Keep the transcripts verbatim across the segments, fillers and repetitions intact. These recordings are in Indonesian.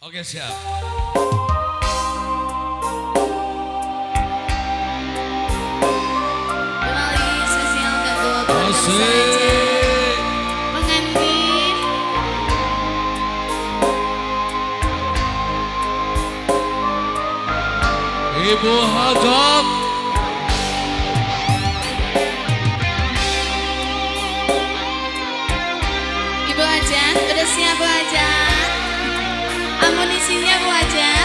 Oke, siap. Kembali spesial kedua buat pengantin. Ibu Hajat. Ibu Hajat, udah siap Bu Hajat? Amunisinya Bu Hajat?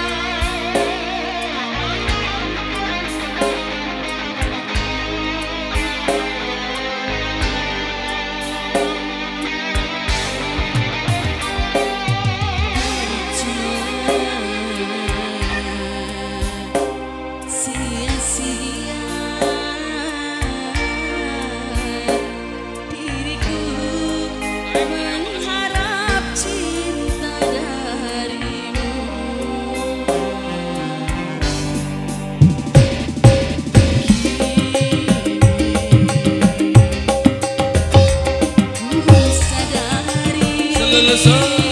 Selesai.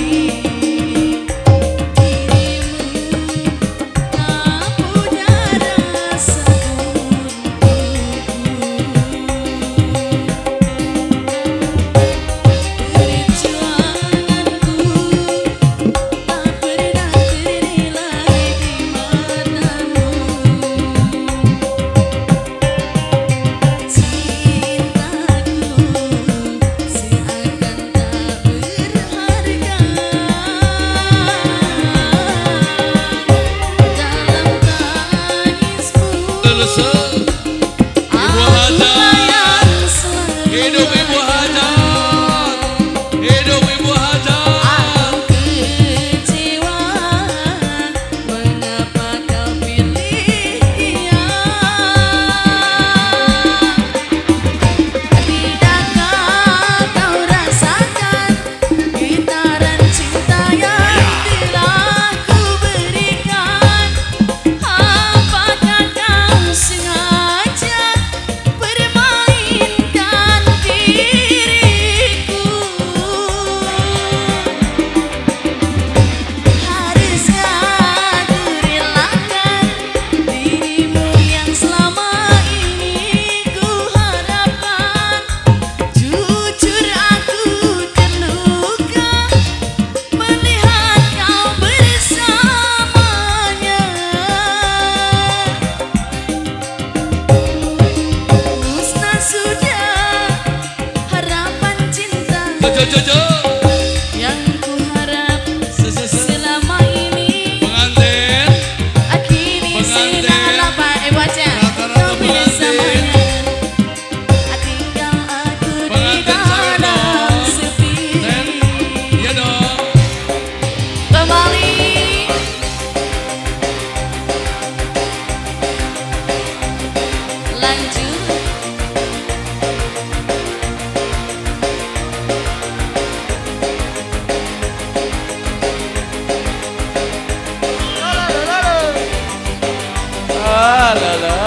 Ibu Hajat, hidup Ibu Hajat, hidup Ibu Hajat. Aku kecewa, mengapa kau pilih dia? Tidakkah kau rasakan getaran cinta yang telah ku berikan? Apakah kau sengaja permainkan diriku? Haruskah ku relakan dirimu yang selama ini ku harapkan? Jujur aku terluka melihat kau bersamanya. Musnah sudah harapan cinta Jojo, yang ku harap selama ini. pengantin, Kini Pengantin. sudah lupa, eh baca Rata-rata kau pengantin. bersamanya. Tinggal aku di Pengantin saya dalam dong. sepi. Ten, iya dong. Kembali lanjut. Ah, la la.